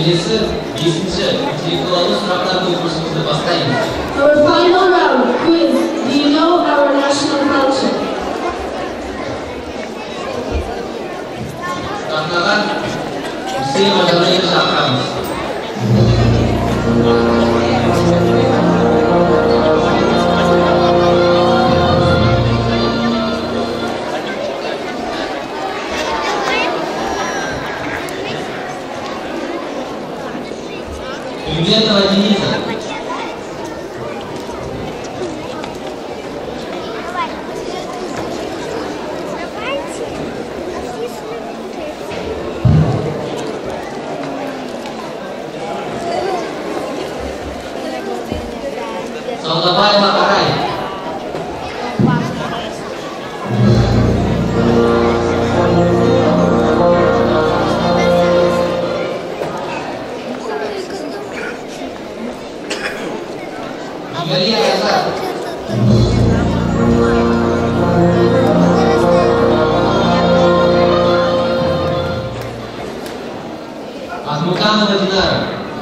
Келесі 5-ші интеллектуалды сұрақтар конкурсымызды бастаймыз. Our final round, quiz. Do you know our national culture? Сахнаға Хусейн Мажарайды шақырамыз. Предметного Дениса. Солдабаева Арай. Галия Азат. Азмуканова Динара.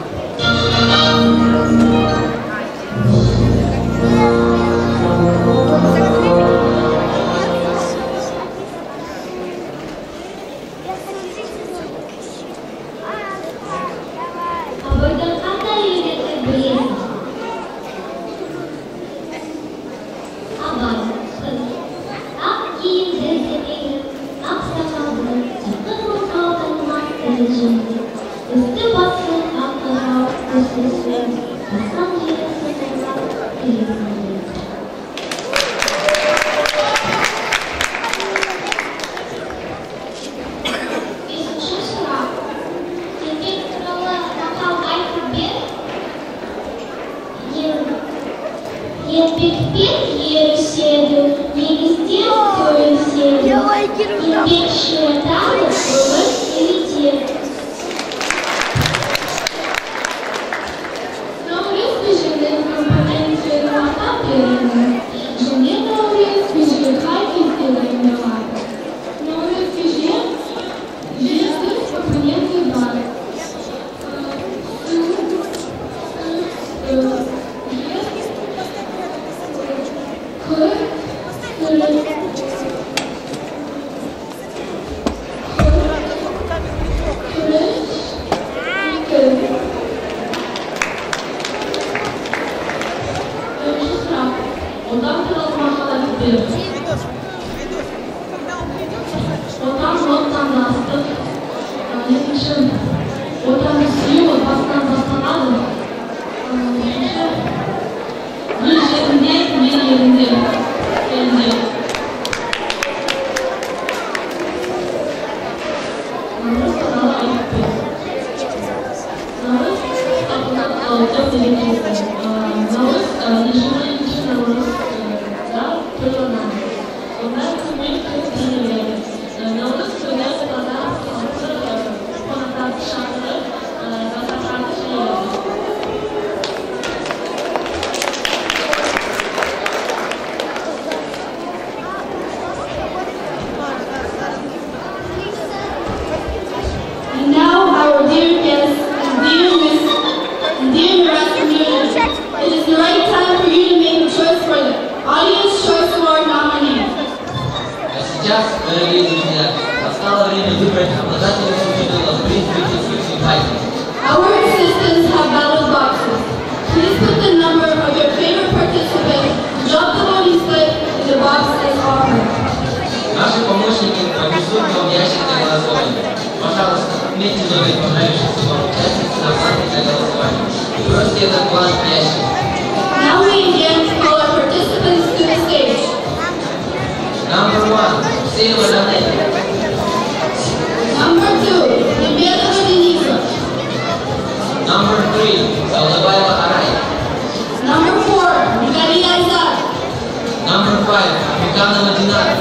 Now we again call our participants to the stage. Number 1, Hussein Majarайды. Number 2, Libera Denisa. Number 3, Soldabaeva Aray. Number 4, Гаlia Azat. Number 5, Azmukhanova Dinara.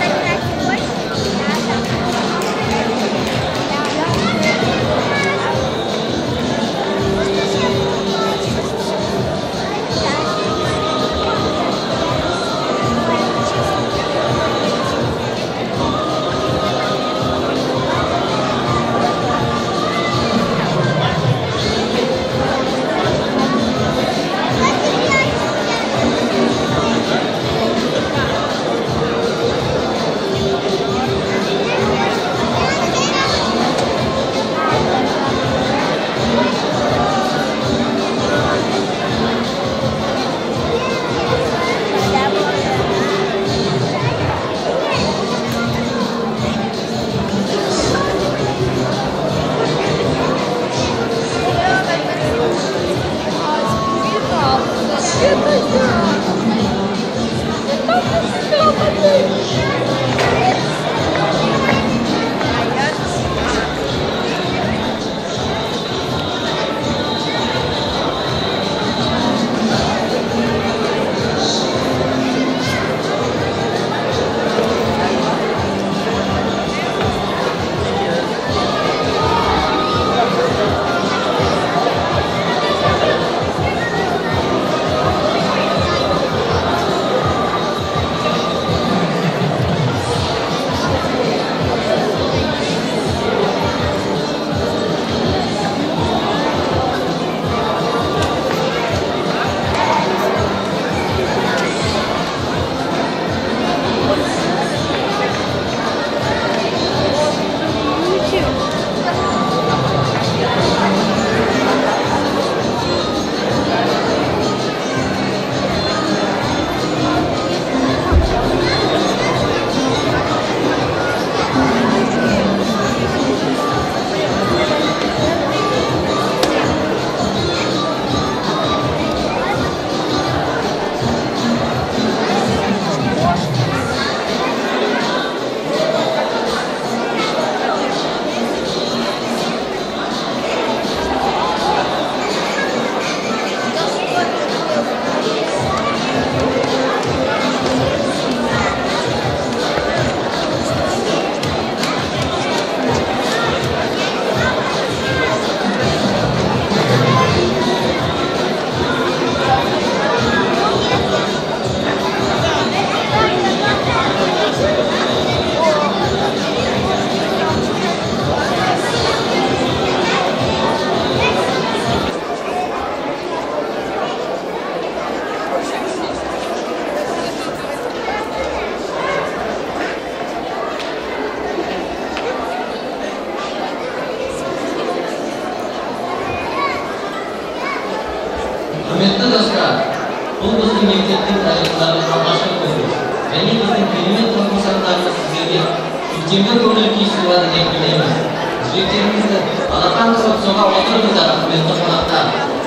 мектептин тарихларын алмашып көрдік. Және біздің керемет конкурсанттарымыз сіздерге көктемгі көңіл күй сыйлады деп білеміз. Жүректеріңізді алақан қылып соға отырыңыздар, құрметті қонақтар.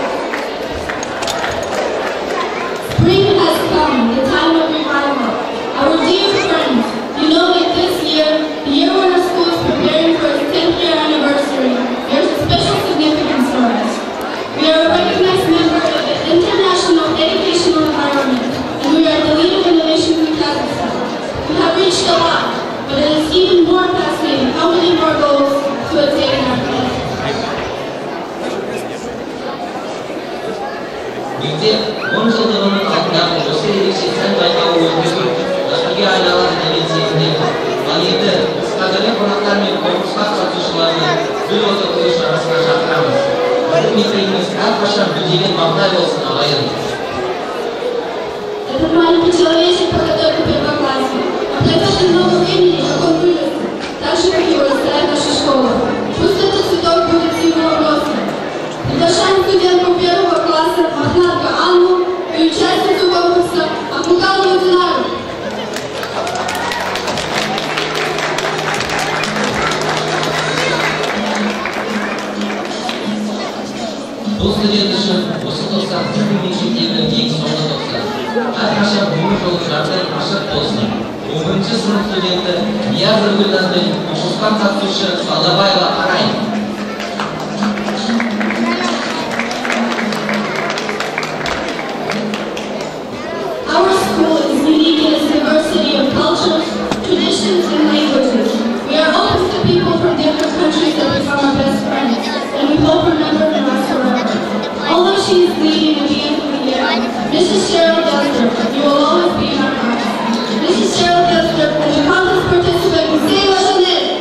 Spring has come, the time of revival. Our dear friends, you know that this year, the year when our school is preparing for its 10th year anniversary, there's a special significance for us. We are a recognized member of the International Educational Environment, and we are the leader in the nation in Kazakhstan. We have reached a lot, but it is even more fascinating how many more goals to attain in our life. Мектеп 10 жылдығының алдындағы осы ерекше сән байқауы өткізіп, дәстүрге айналады деген сенімдемін. Ал енді біз қадірлі қонақтар мен конкурсқа қатысушыларды гүл отырғызу шарасына шақырамыз. Біздің мектебіміз әрқашан гүлдеген маңдай болсын, ағайын. Этот маленький человечек пока только в первом классе, а пройдет много времени, как он вырастет, так же, как и вырастает наша школа. Пусть этот цветок будет символом роста. Приглашаем студентку первого класса Махнатка Анну и участницу конкурса Ахмукалову Динару. Бұл студент үшін осы тоқсан біздің мектептегі ең соңғы тоқсан. Әрқашан өмір жолы жардай ашық болсын. 10-ші сынып студенті Нияз Үргүлдан мен конкурсқа қатысушы Салдабаева Арай. Our school is unique in its diversity of cultures, traditions, and languages. We are open to people from different countries that become our best friends, and we hope remember them us forever. Although she is leaving at the end of the year, Mrs. Cheryl Dester, you will always be in our hearts. Mrs. Cheryl Dester, and the contest participant, say what's in it.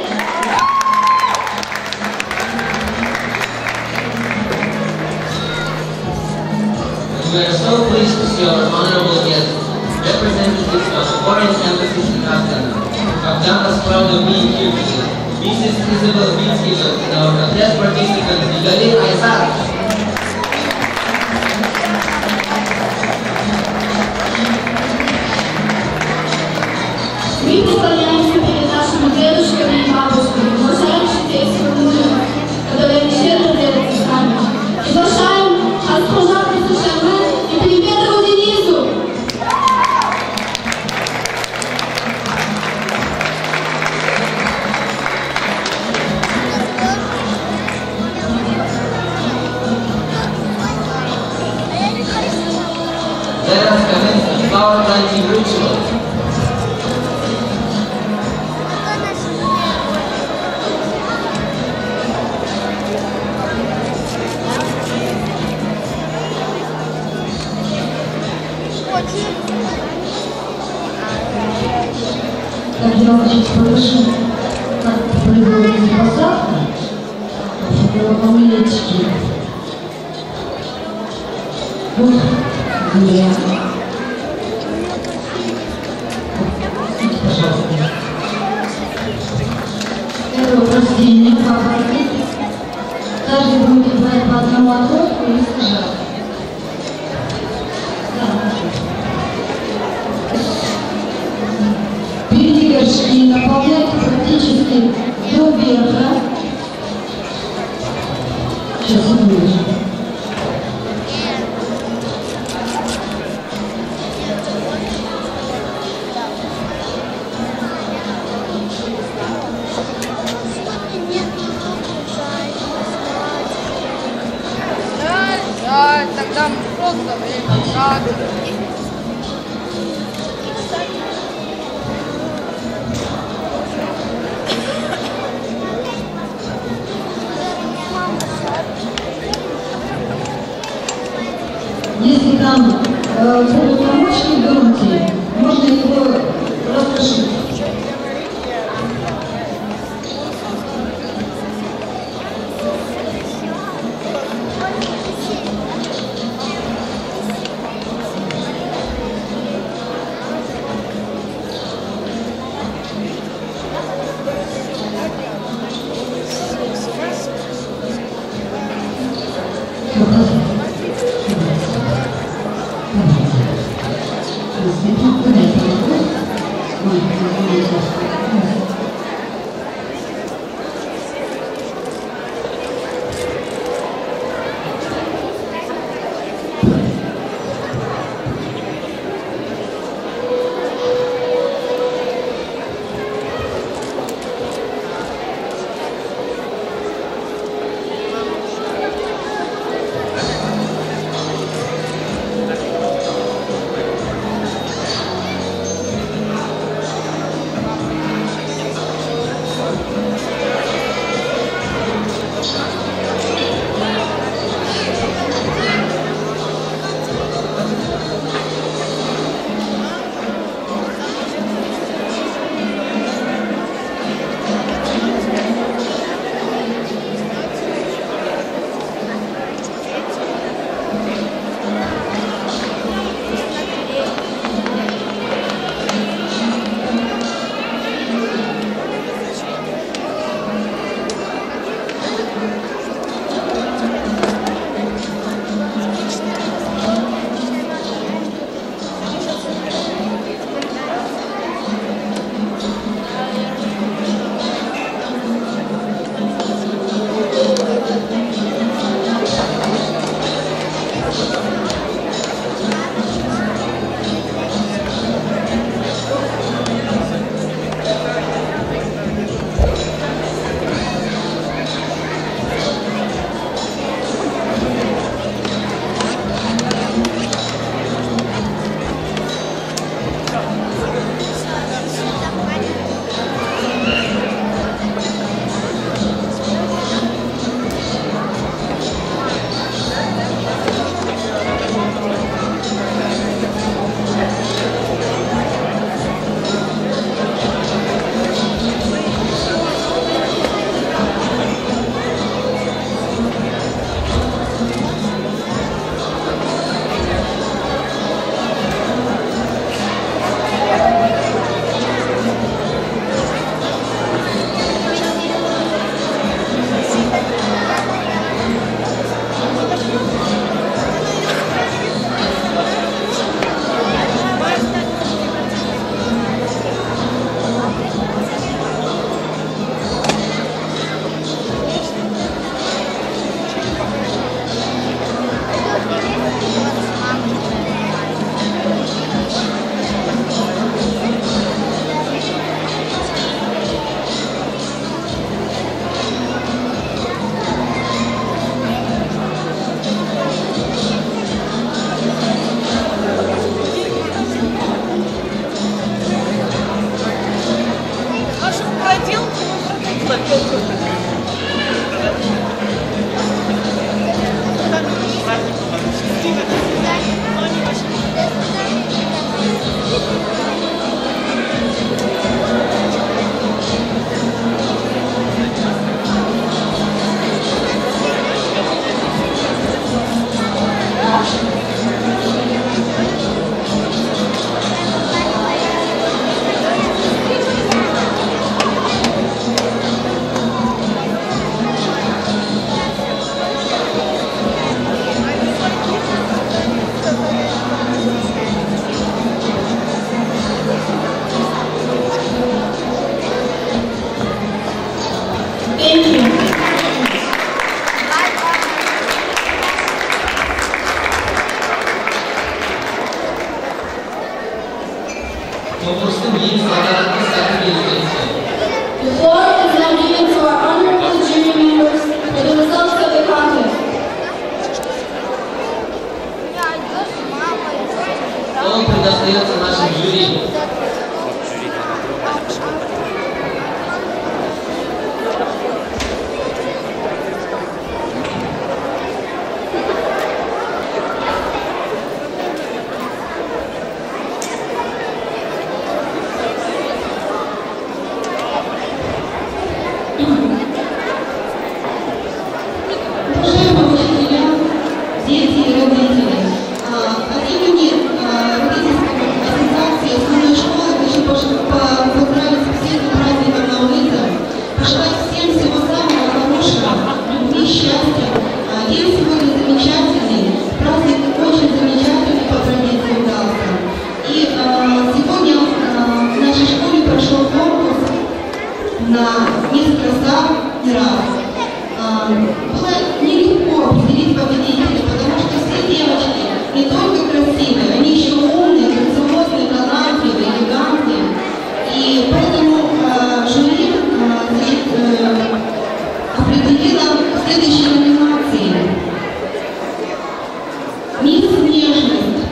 We are so pleased to see our honorable guests, representatives of foreign embassies in Astana, have done us proud of being here today. Mrs. Isabel Beanskeeper and our contest participant, Nigalin Aizat. Мы поклоняемся перед нашими дедушками и бабушками, уважаем житейскую мудрость, которая щедро делится с нами. Приглашаем госпожа Присушевна и Перебедову Денису. Let us commence the flower planting ritual. Так, я вам сейчас покажу, как производится посадка. Помылечки. Вот земля. Пожалуйста. Это вот растение, папоротник. Каждый будет брать по одному отростку и сажать. Горшки наполнять практически до верха. Сейчас увидишь. Жаль, тогда мы просто время тратим. Если там будут помощники громкие, можно его раскрошить. Остается нашим жюри. Уважаемые учителя, дети и родители, от имени родительской ассоциации основной школы хочу поздравить всех с праздником на улице, пожелать всем всего самого хорошего, любви, счастья. День сегодня замечательный, праздник очень замечательный по традиции удался. И сегодня в нашей школе прошел конкурс на «Мисс Краса» не раз. Было нелегко определить победителей, потому что все девочки не только красивые, они еще умные, грациозные, талантливые, элегантные. И поэтому жюри определила следующие номинации. «Мисс Нежность».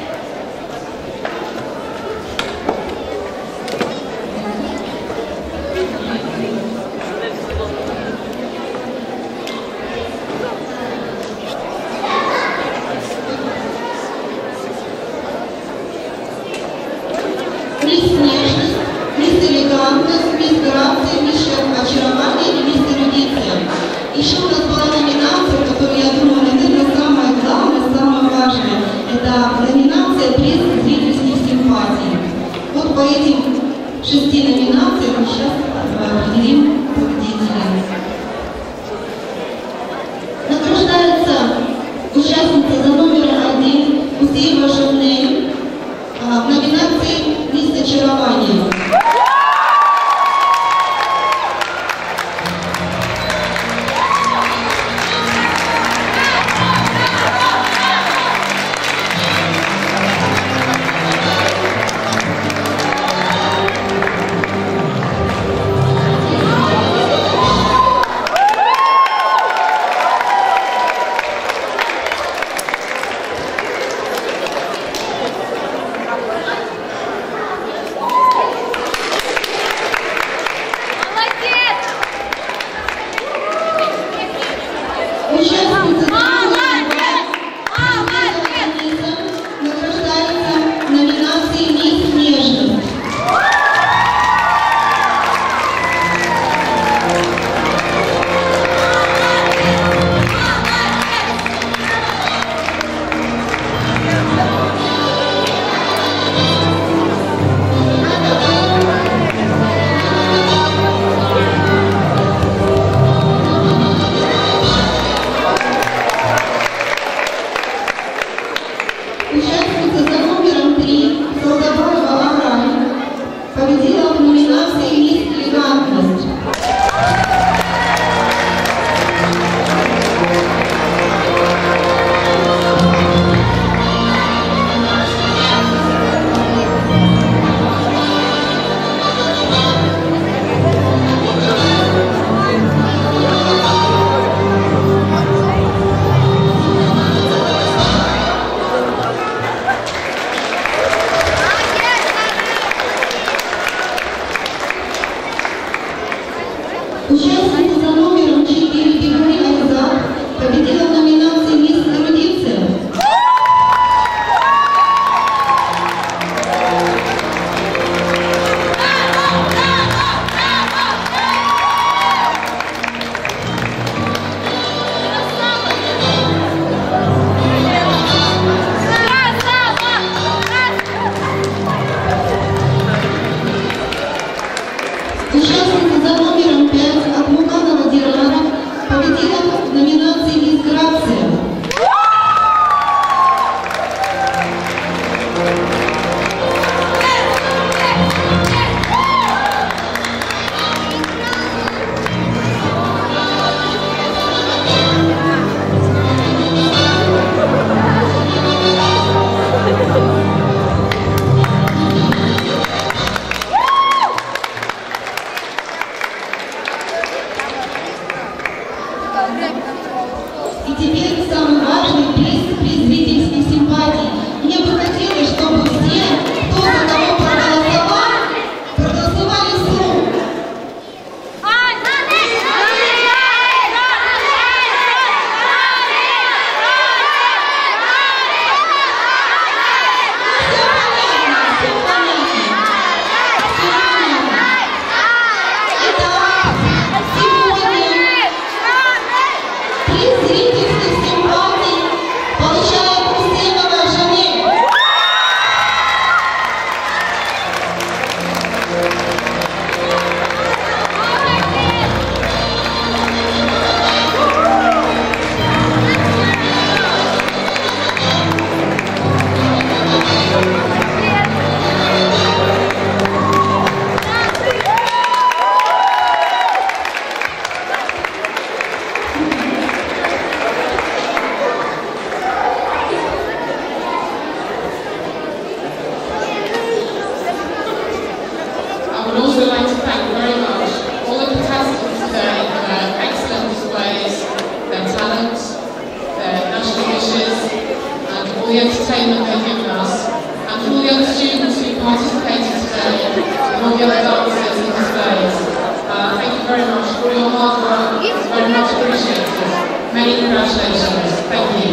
«Мисс Нежность», «Мисс Элегантность», «Мисс Грация», «Мисс Очарование» и «Мисс Эрудиция». Еще у нас была номинация, которая, я думаю, наверное, самая главная, самая важная. Это номинация «Приз зрительских симпатий». Вот по этим 6 номинациям мы сейчас определим победителей. Награждается участница за номером 1 Гусеева Жанель в номинации «Мисс Очарование». Участница за номером 4 Бегунь Айзат победила в номинации «Мисс Эрудиция». Участница за номером 5 Атмуканова Дирана победила в номинации «Мисс Грация». И теперь самый важный приз – приз зрительских симпатий. Мне бы хотелось, чтобы все, кто за кого проголосовали вслух. Приз зрительских симпатий получает Гусеева Жанель. Many congratulations. Thank you.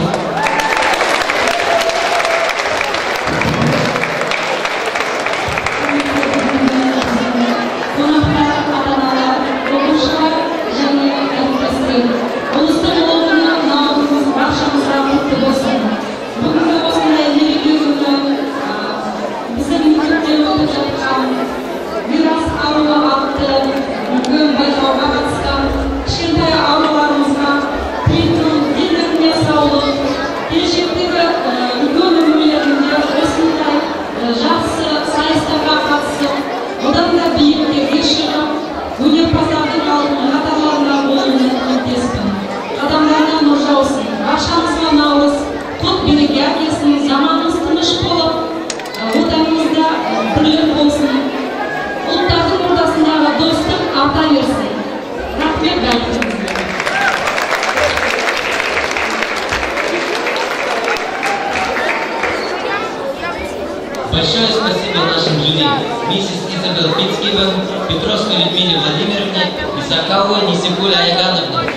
Большое спасибо нашим жюри, миссис Изабелла Пицкиба, Петровской Людмиле Владимировне и Сакауэ Нисикуле Айгановне.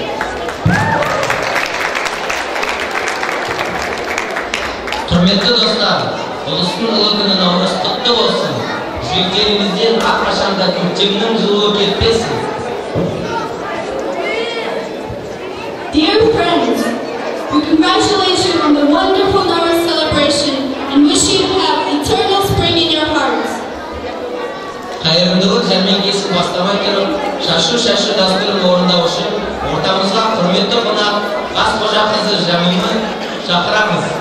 Құрметті достар, ұлыстың ұлы күні наурыз құтты болсын. Жүректеріңізден аққашанда көктемнің жылуы кетпесін. Dear friends, we congratulate you on the wonderful Nowruz celebration and wish you to have eternal spring in your hearts. Қайырымдылық жәрмеңкесін бастамай тұрып, шашу-шашу дәстүрін орындаушы, ортамызға құрметті қонақ қас қожа қызы Жәмиланы шақырамыз.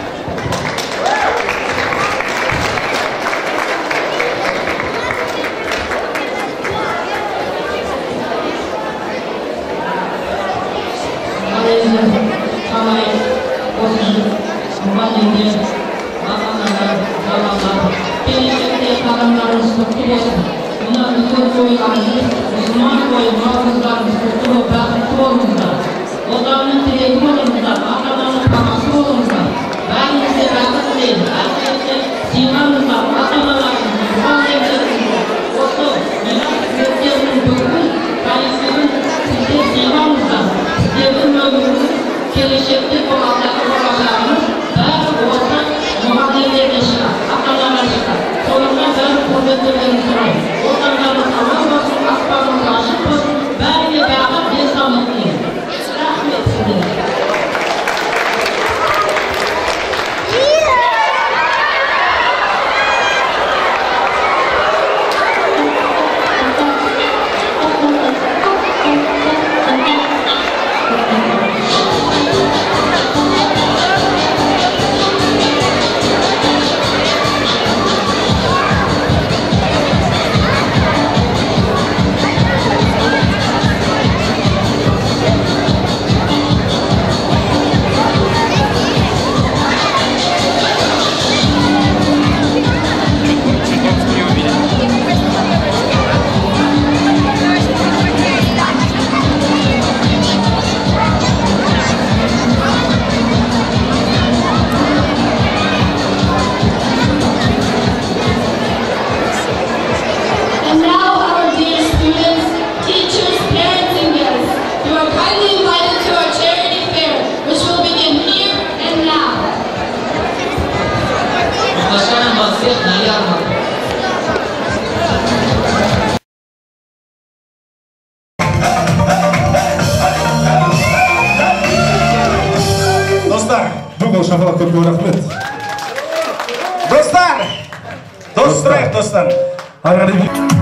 Шапалақ көп рахмет. Достар! Ары қарай